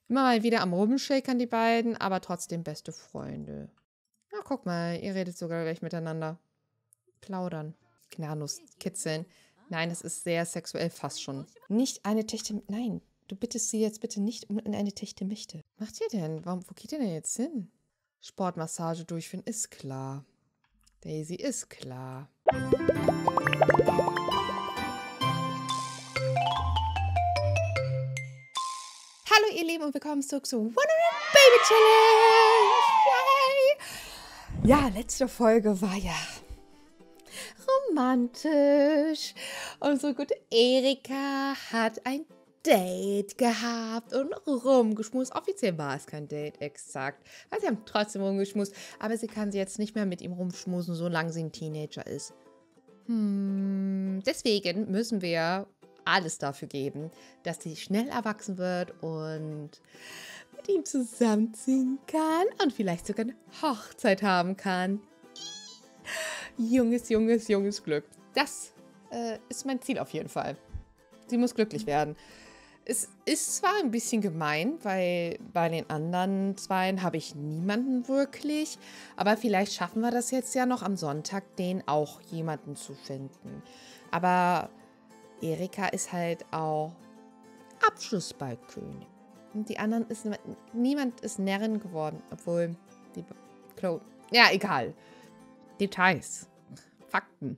Immer mal wieder am Rumshakern, die beiden, aber trotzdem beste Freunde. Na, guck mal, ihr redet sogar gleich miteinander. Plaudern. Gnadenlos kitzeln. Nein, das ist sehr sexuell fast schon. Nicht eine Techte... Nein, du bittest sie jetzt bitte nicht um in eine Techte-Michte. Was macht ihr denn? Wo geht ihr denn jetzt hin? Sportmassage durchführen ist klar. Daisy ist klar. Hallo ihr Lieben und willkommen zurück zu 100 Baby Challenge! Yay! Ja, letzte Folge war ja romantisch. Unsere gute Erika hat ein Date gehabt und rumgeschmust. Offiziell war es kein Date, exakt. Also sie haben trotzdem rumgeschmust, aber sie kann jetzt nicht mehr mit ihm rumschmusen, solange sie ein Teenager ist. Deswegen müssen wir alles dafür geben, dass sie schnell erwachsen wird und mit ihm zusammenziehen kann und vielleicht sogar eine Hochzeit haben kann. Junges, junges, junges Glück. Das ist mein Ziel auf jeden Fall. Sie muss glücklich werden. Es ist zwar ein bisschen gemein, weil bei den anderen Zweien habe ich niemanden wirklich, aber vielleicht schaffen wir das jetzt ja noch am Sonntag, den auch jemanden zu finden. Aber Erika ist halt auch Abschlussballkönig. Und die anderen ist niemand ist Närrin geworden, obwohl die Chloe. Ja, egal. Details. Fakten.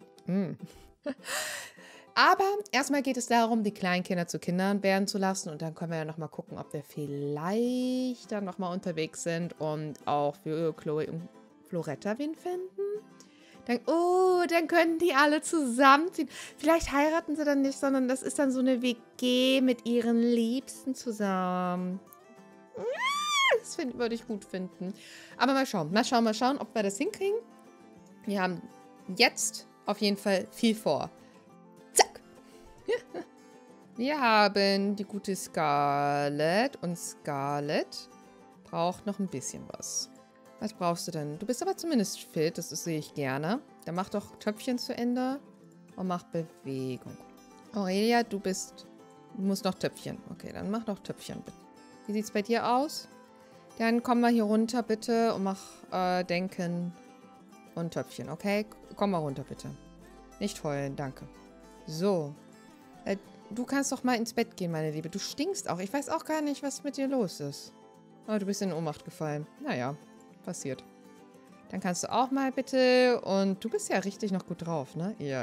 Aber erstmal geht es darum, die Kleinkinder zu Kindern werden zu lassen. Und dann können wir ja nochmal gucken, ob wir vielleicht dann nochmal unterwegs sind und auch für Chloe und Floretta wen finden. Dann können die alle zusammenziehen. Vielleicht heiraten sie dann nicht, sondern das ist dann so eine WG mit ihren Liebsten zusammen. Das würde ich gut finden. Aber mal schauen, ob wir das hinkriegen. Wir haben jetzt auf jeden Fall viel vor. Zack! Wir haben die gute Scarlett. Und Scarlett braucht noch ein bisschen was. Was brauchst du denn? Du bist aber zumindest fit, das sehe ich gerne. Dann mach doch Töpfchen zu Ende und mach Bewegung. Aurelia, du musst noch Töpfchen. Okay, dann mach noch Töpfchen, bitte. Wie sieht's bei dir aus? Dann komm mal hier runter, bitte, und mach Denken und Töpfchen, okay? Komm mal runter, bitte. Nicht heulen, danke. So. Du kannst doch mal ins Bett gehen, meine Liebe. Du stinkst auch. Ich weiß auch gar nicht, was mit dir los ist. Oh, du bist in Ohnmacht gefallen. Naja. Passiert. Dann kannst du auch mal bitte. Und du bist ja richtig noch gut drauf, ne? Ja.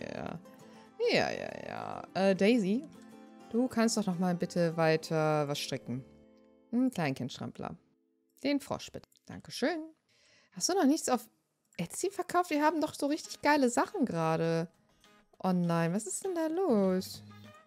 Daisy, du kannst doch noch mal bitte weiter was stricken. Ein Kleinkindstrampler. Den Frosch bitte. Dankeschön. Hast du noch nichts auf Etsy verkauft? Wir haben doch so richtig geile Sachen gerade online. Was ist denn da los?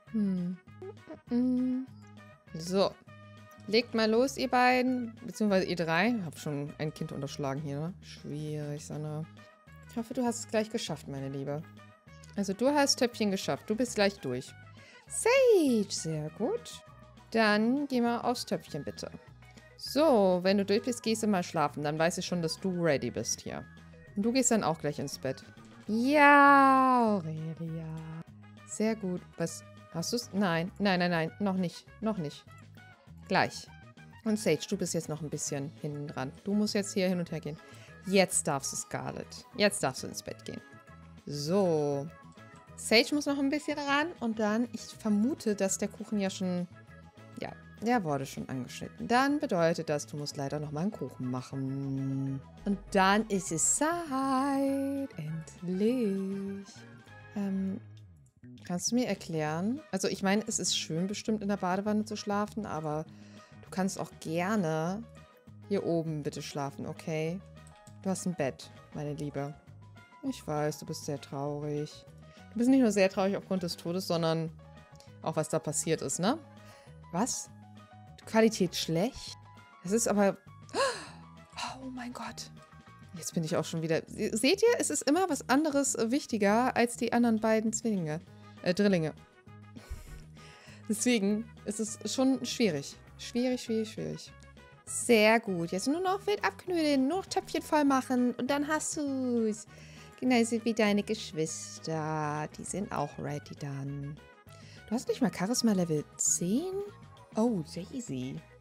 So. Legt mal los, ihr beiden. Beziehungsweise ihr drei. Hab schon ein Kind unterschlagen hier, ne? Schwierig, Sanna. Ich hoffe, du hast es gleich geschafft, meine Liebe. Also, du hast Töpfchen geschafft. Du bist gleich durch. Sage, sehr gut. Dann geh mal aufs Töpfchen, bitte. So, wenn du durch bist, gehst du mal schlafen. Dann weiß ich schon, dass du ready bist hier. Und du gehst dann auch gleich ins Bett. Ja, Aurelia. Sehr gut. Was? Hast du's? Nein. Noch nicht. Noch nicht. Gleich. Und Sage, du bist jetzt noch ein bisschen hinten dran. Du musst jetzt hier hin und her gehen. Jetzt darfst du, Scarlett. Jetzt darfst du ins Bett gehen. So. Sage muss noch ein bisschen ran. Und dann, ich vermute, dass der Kuchen ja schon... Ja, der wurde schon angeschnitten. Dann bedeutet das, du musst leider noch mal einen Kuchen machen. Und dann ist es Zeit. Endlich. Kannst du mir erklären? Also ich meine, es ist schön bestimmt in der Badewanne zu schlafen, aber du kannst auch gerne hier oben bitte schlafen, okay? Du hast ein Bett, meine Liebe. Ich weiß, du bist sehr traurig. Du bist nicht nur sehr traurig aufgrund des Todes, sondern auch was da passiert ist, ne? Was? Qualität schlecht? Das ist aber... Oh mein Gott. Jetzt bin ich auch schon wieder... Seht ihr, es ist immer was anderes wichtiger als die anderen beiden Drillinge. Deswegen ist es schon schwierig. Schwierig. Sehr gut. Jetzt nur noch wild abknüdeln, nur noch Töpfchen voll machen und dann hast du's. Genauso wie deine Geschwister. Die sind auch ready dann. Du hast nicht mal Charisma Level 10? Oh, Daisy.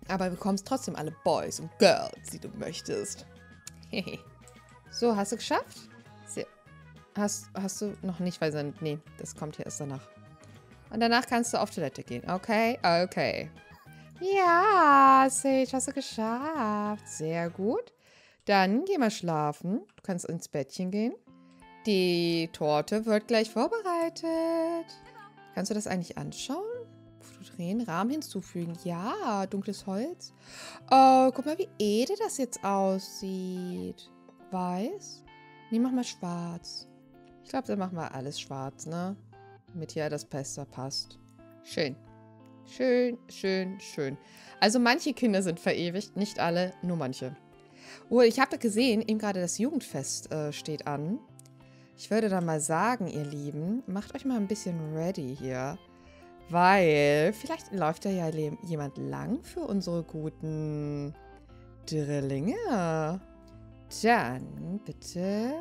Aber du bekommst trotzdem alle Boys und Girls, die du möchtest. So, hast du geschafft? Sehr. Hast du noch nicht, weil nee, das kommt hier erst danach. Und danach kannst du auf Toilette gehen. Okay? Okay. Ja, Sage, hast du geschafft. Sehr gut. Dann geh mal schlafen. Du kannst ins Bettchen gehen. Die Torte wird gleich vorbereitet. Kannst du das eigentlich anschauen? Foto drehen, Rahmen hinzufügen. Ja, dunkles Holz. Oh, guck mal, wie edel das jetzt aussieht. Weiß? Nee, mach mal schwarz. Ich glaube, dann machen wir alles schwarz, ne? Damit hier das besser passt. Schön. Schön, schön, schön. Also manche Kinder sind verewigt, nicht alle, nur manche. Oh, ich habe gesehen, eben gerade das Jugendfest steht an. Ich würde dann mal sagen, ihr Lieben, macht euch mal ein bisschen ready hier. Weil vielleicht läuft da ja jemand lang für unsere guten Drillinge. Dann bitte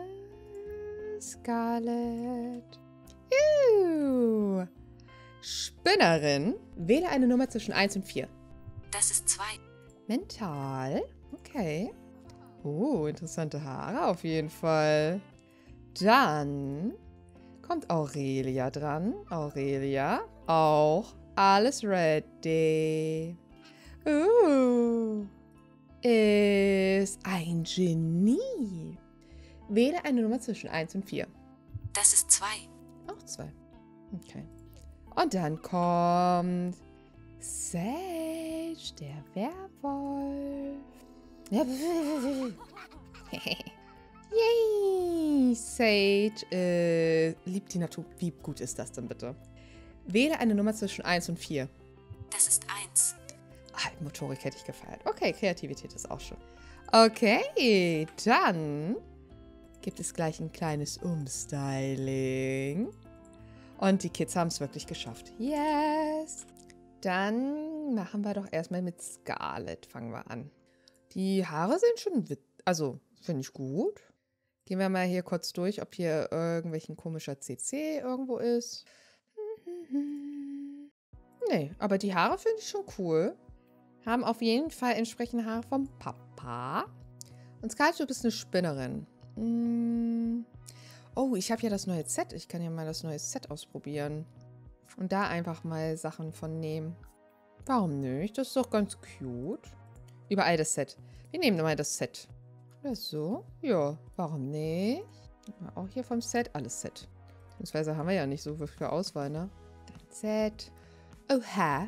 Scarlett. Spinnerin. Wähle eine Nummer zwischen 1 und 4. Das ist 2. Mental. Okay. Interessante Haare auf jeden Fall. Dann kommt Aurelia dran. Aurelia, auch alles ready. Ist ein Genie. Wähle eine Nummer zwischen 1 und 4. Das ist 2. Auch 2. Okay. Und dann kommt Sage, der Werwolf. Yay! Sage liebt die Natur. Wie gut ist das denn bitte? Wähle eine Nummer zwischen 1 und 4. Das ist 1. Motorik hätte ich gefeiert. Okay, Kreativität ist auch schon. Okay, dann gibt es gleich ein kleines Umstyling. Und die Kids haben es wirklich geschafft. Yes! Dann machen wir doch erstmal mit Scarlett. Fangen wir an. Die Haare sind schon, also finde ich gut. Gehen wir mal hier kurz durch, ob hier irgendwelchen komischer CC irgendwo ist. Nee, aber die Haare finde ich schon cool. Haben auf jeden Fall entsprechende Haare vom Papa. Und Scarlett, du bist eine Spinnerin. Oh, ich habe ja das neue Set. Ich kann ja mal das neue Set ausprobieren. Und da einfach mal Sachen von nehmen. Warum nicht? Das ist doch ganz cute. Überall das Set. Wir nehmen mal das Set. Oder so? Ja, warum nicht? Auch hier vom Set. Alles Set. Beziehungsweise haben wir ja nicht so viel Auswahl, ne? Dann Set. Oha.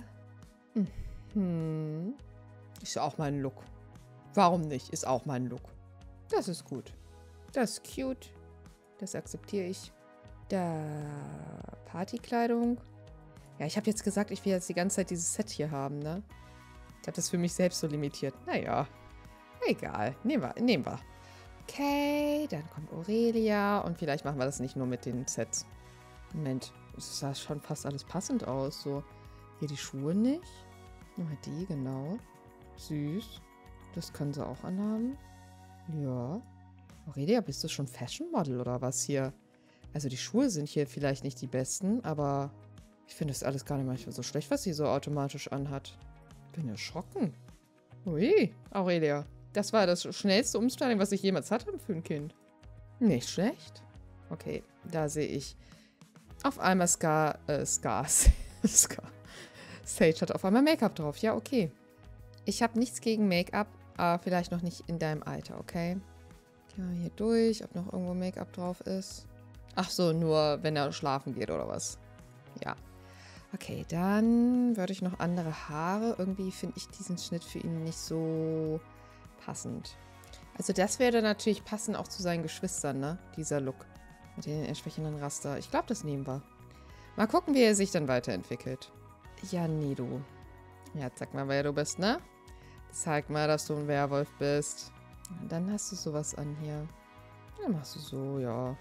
Ist auch mein Look. Warum nicht? Ist auch mein Look. Das ist gut. Das ist cute. Das akzeptiere ich. Da Partykleidung. Ja, ich habe jetzt gesagt, ich will jetzt die ganze Zeit dieses Set hier haben, ne? Ich habe das für mich selbst so limitiert. Naja, egal. Nehmen wir. Okay, dann kommt Aurelia. Und vielleicht machen wir das nicht nur mit den Sets. Moment, es sah schon fast alles passend aus. So, hier die Schuhe nicht. Nur die, genau. Süß. Das kann sie auch anhaben. Ja. Aurelia, bist du schon Fashion Model oder was hier? Also die Schuhe sind hier vielleicht nicht die besten, aber ich finde das alles gar nicht manchmal so schlecht, was sie so automatisch anhat. Bin erschrocken. Ui, Aurelia. Das war das schnellste Umstyling, was ich jemals hatte für ein Kind. Nicht schlecht. Okay, da sehe ich auf einmal Scars. Sage hat auf einmal Make-up drauf. Ja, okay. Ich habe nichts gegen Make-up, aber vielleicht noch nicht in deinem Alter, okay? Ja, hier durch, ob noch irgendwo Make-up drauf ist. Ach so, nur wenn er schlafen geht oder was. Ja. Okay, dann würde ich noch andere Haare. Irgendwie finde ich diesen Schnitt für ihn nicht so passend. Also das wäre natürlich passend auch zu seinen Geschwistern, ne? Dieser Look. Mit den entsprechenden Raster. Ich glaube, das nehmen wir. Mal gucken, wie er sich dann weiterentwickelt. Ja, nee, du. Ja, zeig mal, wer du bist, ne? Zeig mal, dass du ein Werwolf bist. Und dann hast du sowas an hier. Dann machst du so, ja.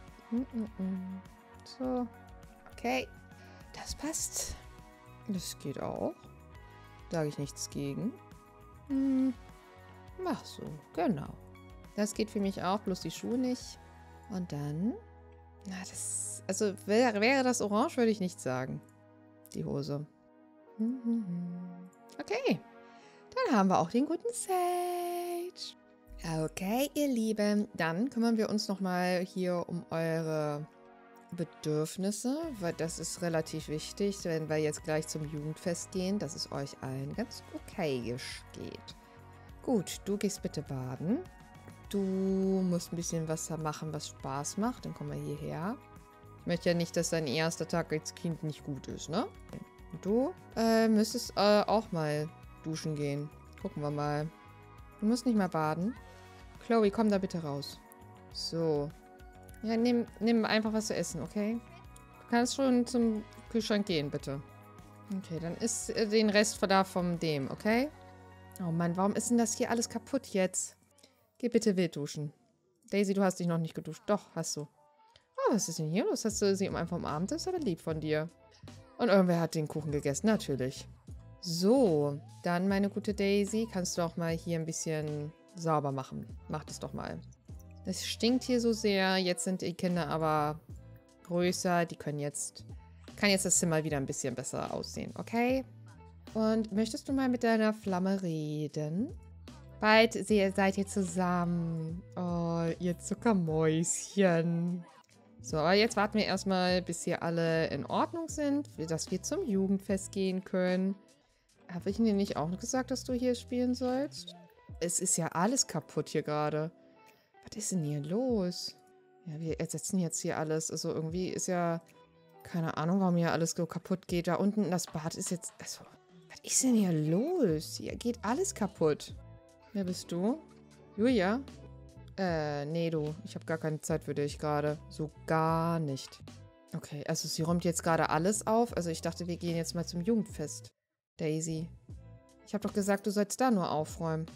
So. Okay. Das passt. Das geht auch. Sage ich nichts gegen. Mach so, genau. Das geht für mich auch, bloß die Schuhe nicht. Und dann... Na, das... Also, wäre das orange, würde ich nicht sagen. Die Hose. Okay. Dann haben wir auch den guten Sage. Okay, ihr Lieben, dann kümmern wir uns nochmal hier um eure Bedürfnisse, weil das ist relativ wichtig, wenn wir jetzt gleich zum Jugendfest gehen, dass es euch allen ganz okay geht. Gut, du gehst bitte baden. Du musst ein bisschen was machen, was Spaß macht. Dann kommen wir hierher. Ich möchte ja nicht, dass dein erster Tag als Kind nicht gut ist, ne? Und du müsstest auch mal duschen gehen. Gucken wir mal. Du musst nicht mal baden. Chloe, komm da bitte raus. So. Ja, nimm einfach was zu essen, okay? Du kannst schon zum Kühlschrank gehen, bitte. Okay, dann isst den Rest da vom dem, okay? Oh Mann, warum ist denn das hier alles kaputt jetzt? Geh bitte wild duschen. Daisy, du hast dich noch nicht geduscht. Doch, hast du. Oh, was ist denn hier los? Hast du sie einfach umarmt? Das ist aber lieb von dir. Und irgendwer hat den Kuchen gegessen, natürlich. So, dann, meine gute Daisy, kannst du auch mal hier ein bisschen sauber machen. Mach das doch mal. Es stinkt hier so sehr. Jetzt sind die Kinder aber größer. Die kann jetzt das Zimmer wieder ein bisschen besser aussehen, okay? Und möchtest du mal mit deiner Flamme reden? Bald seid ihr zusammen. Oh, ihr Zuckermäuschen. So, aber jetzt warten wir erstmal, bis hier alle in Ordnung sind, dass wir zum Jugendfest gehen können. Habe ich dir nicht auch gesagt, dass du hier spielen sollst? Es ist ja alles kaputt hier gerade. Was ist denn hier los? Ja, wir ersetzen jetzt hier alles. Also irgendwie ist ja... Keine Ahnung, warum hier alles so kaputt geht. Da unten das Bad ist jetzt... Also, was ist denn hier los? Hier geht alles kaputt. Wer bist du? Julia? Nee, du. Ich habe gar keine Zeit für dich gerade. So gar nicht. Okay, also sie räumt jetzt gerade alles auf. Also ich dachte, wir gehen jetzt mal zum Jugendfest. Daisy. Ich habe doch gesagt, du sollst da nur aufräumen.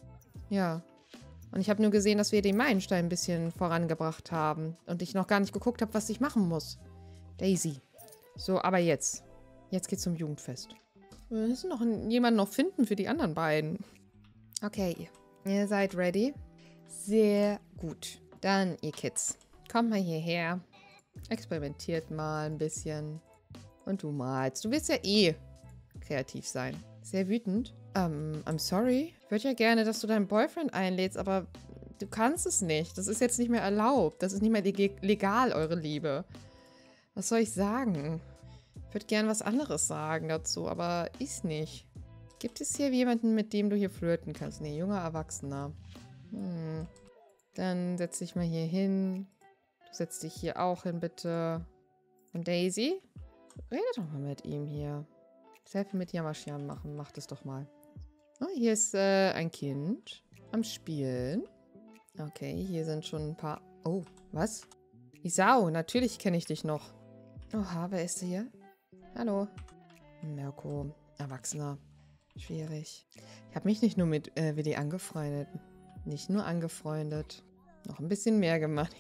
Ja. Und ich habe nur gesehen, dass wir den Meilenstein ein bisschen vorangebracht haben. Und ich noch gar nicht geguckt habe, was ich machen muss. Daisy. So, aber jetzt. Jetzt geht's zum Jugendfest. Wir müssen noch jemanden noch finden für die anderen beiden. Okay, ihr seid ready? Sehr gut. Dann, ihr Kids, kommt mal hierher. Experimentiert mal ein bisschen. Und du malst. Du willst ja eh kreativ sein. Sehr wütend. I'm sorry. Ich würde ja gerne, dass du deinen Boyfriend einlädst, aber du kannst es nicht. Das ist jetzt nicht mehr erlaubt. Das ist nicht mehr legal, eure Liebe. Was soll ich sagen? Ich würde gern was anderes sagen dazu, aber ist nicht. Gibt es hier jemanden, mit dem du hier flirten kannst? Nee, junger Erwachsener. Dann setz dich mal hier hin. Du setzt dich hier auch hin, bitte. Und Daisy? Rede doch mal mit ihm hier. Selfie mit Yamashian machen. Mach das doch mal. Oh, hier ist ein Kind am Spielen. Okay, hier sind schon ein paar... Oh, was? Isao, natürlich kenne ich dich noch. Oha, wer ist hier? Hallo. Mirko, Erwachsener. Schwierig. Ich habe mich nicht nur mit Willi angefreundet. Nicht nur angefreundet. Noch ein bisschen mehr gemacht.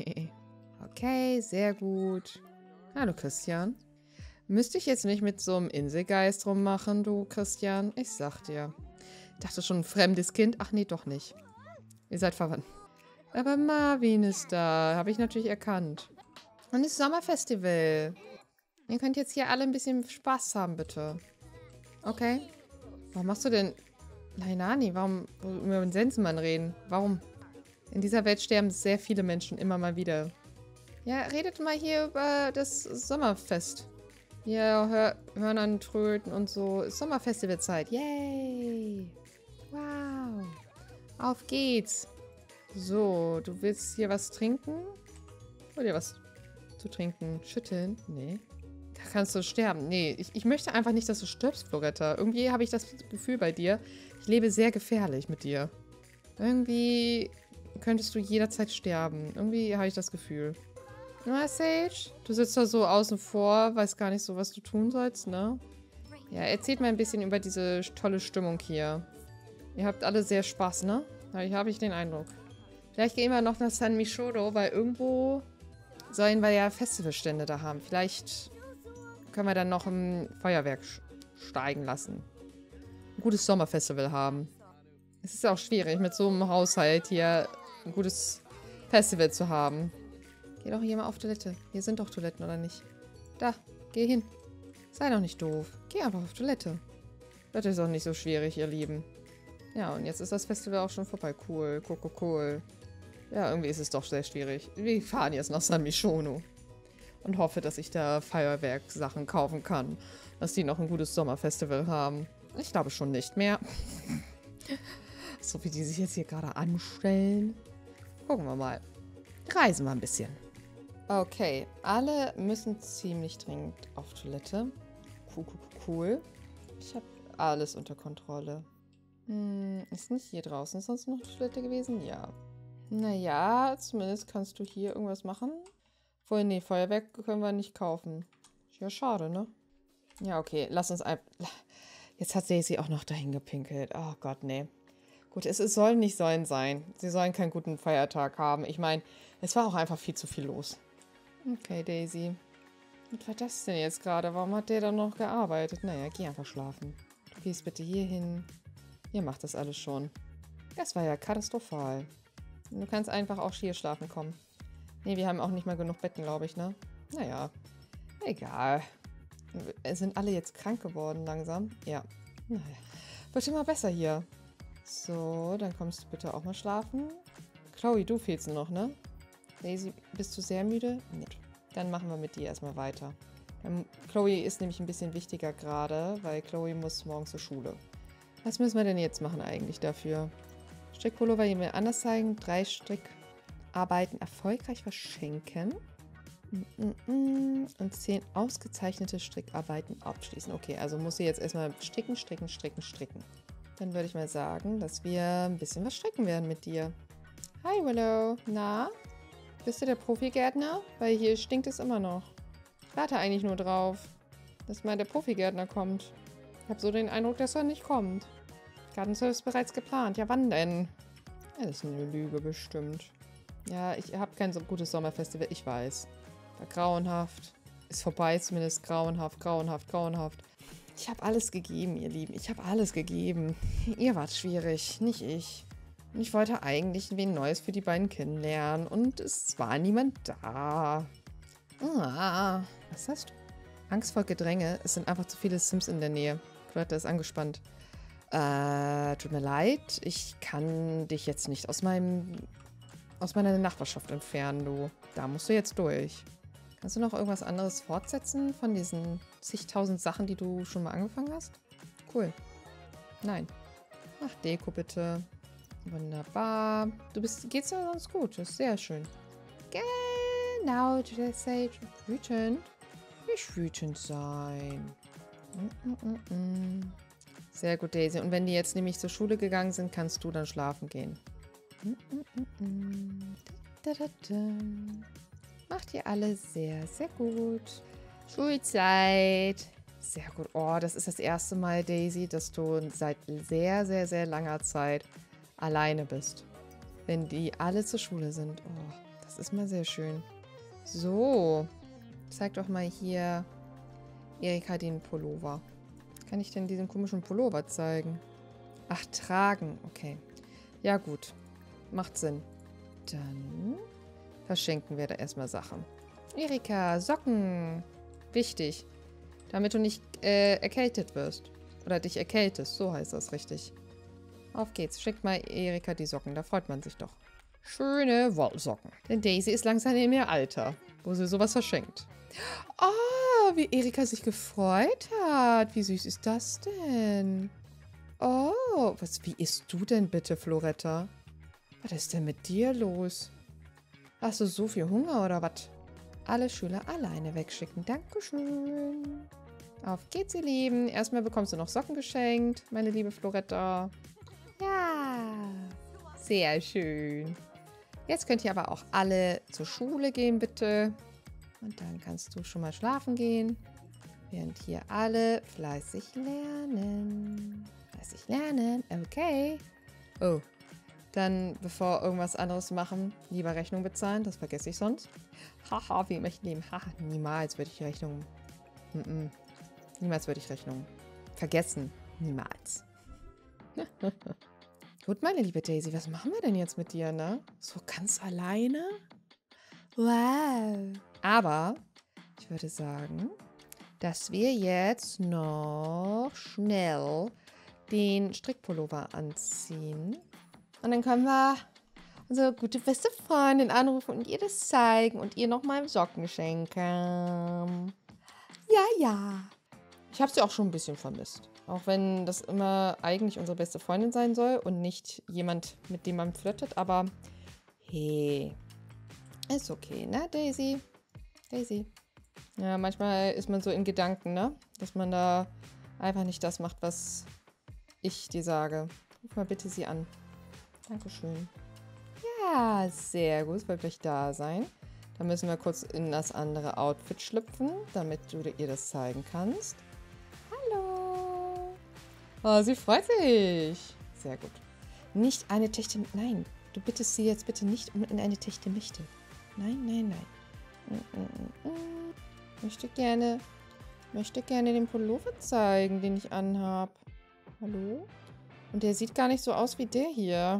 Okay, sehr gut. Hallo, Christian. Müsste ich jetzt nicht mit so einem Inselgeist rummachen, du, Christian? Ich sag dir. Ich dachte schon, ein fremdes Kind. Ach nee, doch nicht. Ihr seid verwandt. Aber Marvin ist da. Habe ich natürlich erkannt. Und das Sommerfestival. Ihr könnt jetzt hier alle ein bisschen Spaß haben, bitte. Okay. Warum machst du denn... Lainani, warum über den Sensenmann reden? Warum? In dieser Welt sterben sehr viele Menschen immer mal wieder. Ja, redet mal hier über das Sommerfest. Hier, Hörnern tröten und so. Ist Sommerfestivalzeit. Yay! Wow! Auf geht's! So, du willst hier was trinken? Oder was zu trinken? Schütteln? Nee. Da kannst du sterben. Nee, ich möchte einfach nicht, dass du stirbst, Floretta. Irgendwie habe ich das Gefühl bei dir. Ich lebe sehr gefährlich mit dir. Irgendwie könntest du jederzeit sterben. Irgendwie habe ich das Gefühl. Na, Sage? Du sitzt da so außen vor, weißt gar nicht so, was du tun sollst, ne? Ja, erzählt mal ein bisschen über diese tolle Stimmung hier. Ihr habt alle sehr Spaß, ne? Habe ich den Eindruck. Vielleicht gehen wir noch nach San Mishoro, weil irgendwo sollen wir ja Festivalstände da haben. Vielleicht können wir dann noch ein Feuerwerk steigen lassen. Ein gutes Sommerfestival haben. Es ist auch schwierig, mit so einem Haushalt hier ein gutes Festival zu haben. Geh doch hier mal auf Toilette. Hier sind doch Toiletten, oder nicht? Da, geh hin. Sei doch nicht doof. Geh einfach auf Toilette. Das ist auch nicht so schwierig, ihr Lieben. Ja, und jetzt ist das Festival auch schon vorbei. Cool, cool, cool, cool. Ja, irgendwie ist es doch sehr schwierig. Wir fahren jetzt nach San Mishono. Und hoffe, dass ich da Feuerwerkssachen kaufen kann. Dass die noch ein gutes Sommerfestival haben. Ich glaube schon nicht mehr. So wie die sich jetzt hier gerade anstellen. Gucken wir mal. Reisen wir ein bisschen. Okay, alle müssen ziemlich dringend auf Toilette. Cool, cool, cool. Ich habe alles unter Kontrolle. Ist nicht hier draußen sonst noch Toilette gewesen? Ja. Naja, zumindest kannst du hier irgendwas machen. Vorhin, nee, Feuerwerk können wir nicht kaufen. Ja, schade, ne? Ja, okay, lass uns ein... Jetzt hat Daisy auch noch dahin gepinkelt. Oh Gott, nee. Gut, es soll nicht sein. Sie sollen keinen guten Feiertag haben. Ich meine, es war auch einfach viel zu viel los. Okay, Daisy. Was war das denn jetzt gerade? Warum hat der dann noch gearbeitet? Naja, geh einfach schlafen. Du gehst bitte hier hin. Ihr macht das alles schon. Das war ja katastrophal. Du kannst einfach auch hier schlafen kommen. Nee, wir haben auch nicht mal genug Betten, glaube ich, ne? Naja, egal. Sind alle jetzt krank geworden langsam? Ja. Naja, wird immer besser hier. So, dann kommst du bitte auch mal schlafen. Chloe, du fehlst noch, ne? Daisy, bist du sehr müde? Nee. Dann machen wir mit dir erstmal weiter. Chloe ist nämlich ein bisschen wichtiger gerade, weil Chloe muss morgen zur Schule. Was müssen wir denn jetzt machen eigentlich dafür? Strickpullover jemand anders zeigen. 3 Strickarbeiten erfolgreich verschenken. Und 10 ausgezeichnete Strickarbeiten abschließen. Okay, also muss sie jetzt erstmal stricken. Dann würde ich mal sagen, dass wir ein bisschen was stricken werden mit dir. Hi Willow. Na? Bist du der Profigärtner? Weil hier stinkt es immer noch. Ich warte eigentlich nur drauf, dass mal der Profigärtner kommt. Ich habe so den Eindruck, dass er nicht kommt. Gartenservice bereits geplant. Ja, wann denn? Ja, das ist eine Lüge bestimmt. Ja, ich habe kein so gutes Sommerfestival. Ich weiß. War grauenhaft. Ist vorbei zumindest. Grauenhaft. Ich habe alles gegeben, ihr Lieben. Ich habe alles gegeben. Ihr wart schwierig, nicht ich. Und ich wollte eigentlich wen Neues für die beiden kennenlernen. Und es war niemand da. Ah, was hast du? Angst vor Gedränge. Es sind einfach zu viele Sims in der Nähe. Claudia ist angespannt. Tut mir leid. Ich kann dich jetzt nicht aus meiner Nachbarschaft entfernen, du. Da musst du jetzt durch. Kannst du noch irgendwas anderes fortsetzen von diesen zigtausend Sachen, die du schon mal angefangen hast? Cool. Nein. Ach, Deko bitte. Wunderbar. Geht's dir sonst gut? Das ist sehr schön. Genau, Jesse. Wütend. Nicht wütend sein. Sehr gut, Daisy. Und wenn die jetzt nämlich zur Schule gegangen sind, kannst du dann schlafen gehen. Macht ihr alle sehr, sehr gut. Schulzeit. Sehr gut. Oh, das ist das erste Mal, Daisy, dass du seit sehr, sehr, sehr langer Zeit alleine bist. Wenn die alle zur Schule sind. Oh, das ist mal sehr schön. So. Zeig doch mal hier Erika den Pullover. Kann ich denn diesen komischen Pullover zeigen? Ach, tragen. Okay. Ja, gut. Macht Sinn. Dann verschenken wir da erstmal Sachen. Erika, Socken. Wichtig. Damit du nicht erkältet wirst. Oder dich erkältest. So heißt das richtig. Auf geht's. Schenkt mal Erika die Socken. Da freut man sich doch. Schöne Wollsocken. Denn Daisy ist langsam in ihr Alter, wo sie sowas verschenkt. Oh, wie Erika sich gefreut hat. Wie süß ist das denn? Oh, wie isst du denn bitte, Floretta? Was ist denn mit dir los? Hast du so viel Hunger oder was? Alle Schüler alleine wegschicken. Dankeschön. Auf geht's, ihr Lieben. Erstmal bekommst du noch Socken geschenkt, meine liebe Floretta. Ja, sehr schön. Jetzt könnt ihr aber auch alle zur Schule gehen, bitte. Und dann kannst du schon mal schlafen gehen, während hier alle fleißig lernen. Okay. Oh, dann, bevor irgendwas anderes machen, lieber Rechnung bezahlen. Das vergesse ich sonst. Haha, wie möchte ich nehmen? Haha, niemals würde ich Rechnung... Niemals würde ich Rechnung vergessen. Niemals. Gut, meine liebe Daisy, was machen wir denn jetzt mit dir, ne? So ganz alleine? Wow. Aber ich würde sagen, dass wir jetzt noch schnell den Strickpullover anziehen. Und dann können wir unsere gute beste Freundin anrufen und ihr das zeigen und ihr nochmal Socken schenken. Ja. Ich habe sie auch schon ein bisschen vermisst. Auch wenn das immer eigentlich unsere beste Freundin sein soll und nicht jemand, mit dem man flirtet. Aber hey, ist okay, ne, Daisy? Daisy. Ja, manchmal ist man so in Gedanken, ne? Dass man da einfach nicht das macht, was ich dir sage. Ruf mal bitte sie an. Dankeschön. Ja, sehr gut. Es wird gleich da sein. Dann müssen wir kurz in das andere Outfit schlüpfen, damit du ihr das zeigen kannst. Hallo. Oh, sie freut sich. Sehr gut. Nicht eine Techte... Nein, du bittest sie jetzt bitte nicht in eine Techte Michte. Nein. Möchte gerne den Pullover zeigen, den ich anhab. Hallo? Und der sieht gar nicht so aus wie der hier.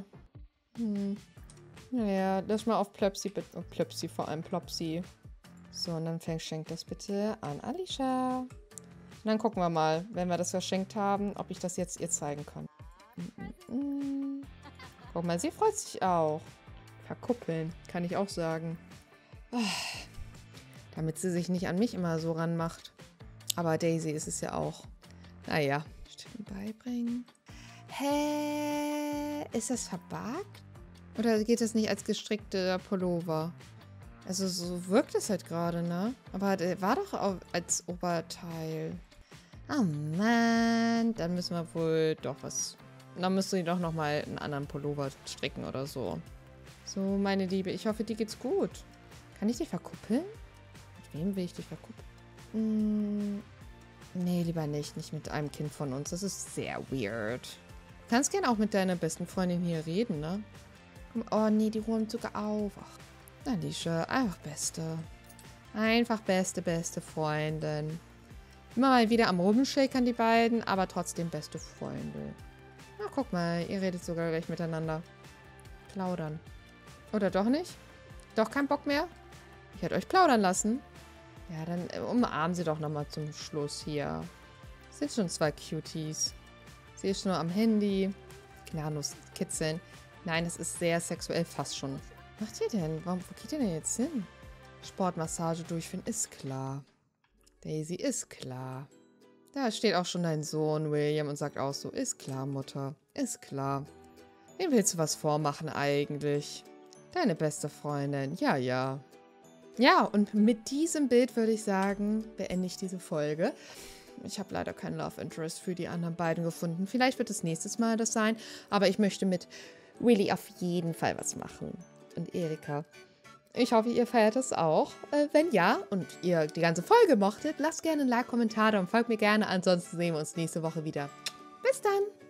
Naja, lass mal auf Plöpsi, bitte. Plöpsi, vor allem Plopsi. So, und dann schenkt das bitte an Alicia. Und dann gucken wir mal, wenn wir das verschenkt haben, ob ich das jetzt ihr zeigen kann. Guck mal, sie freut sich auch. Verkuppeln, kann ich auch sagen. Damit sie sich nicht an mich immer so ranmacht. Aber Daisy ist es ja auch. Naja, Stimmen beibringen. Hä? Ist das verbuggt? Oder geht das nicht als gestrickter Pullover? Also so wirkt es halt gerade, ne? Aber der war doch auch als Oberteil. Oh Mann. Dann müssen wir wohl doch was... Dann müsste ich doch nochmal einen anderen Pullover stricken oder so. So, meine Liebe, ich hoffe, dir geht's gut. Kann ich dich verkuppeln? Mit wem will ich dich verkuppeln? Nee, lieber nicht. Nicht mit einem Kind von uns. Das ist sehr weird. Du kannst gern auch mit deiner besten Freundin hier reden, ne? Oh nee, die räumt sogar auf. Ach, Alicia, einfach beste. Einfach beste Freundin. Immer mal wieder am Rumschakern, die beiden, aber trotzdem beste Freunde. Na, guck mal, ihr redet sogar gleich miteinander. Plaudern. Oder doch nicht? Doch kein Bock mehr? Ich hätte euch plaudern lassen. Ja, dann umarmen sie doch nochmal zum Schluss hier. Sind schon zwei Cuties. Sie ist nur am Handy. Gnadenlos kitzeln. Nein, das ist sehr sexuell fast schon. Was macht ihr denn? Wo geht ihr denn jetzt hin? Sportmassage durchführen, ist klar. Daisy, ist klar. Da steht auch schon dein Sohn William und sagt auch so, ist klar, Mutter, ist klar. Wem willst du was vormachen eigentlich? Deine beste Freundin, ja. Ja, und mit diesem Bild würde ich sagen, beende ich diese Folge. Ich habe leider kein Love Interest für die anderen beiden gefunden. Vielleicht wird es nächstes Mal das sein, aber ich möchte mit Willy auf jeden Fall was machen. Und Erika. Ich hoffe, ihr feiert es auch. Wenn ja und ihr die ganze Folge mochtet, lasst gerne ein Like, Kommentar und folgt mir gerne. Ansonsten sehen wir uns nächste Woche wieder. Bis dann!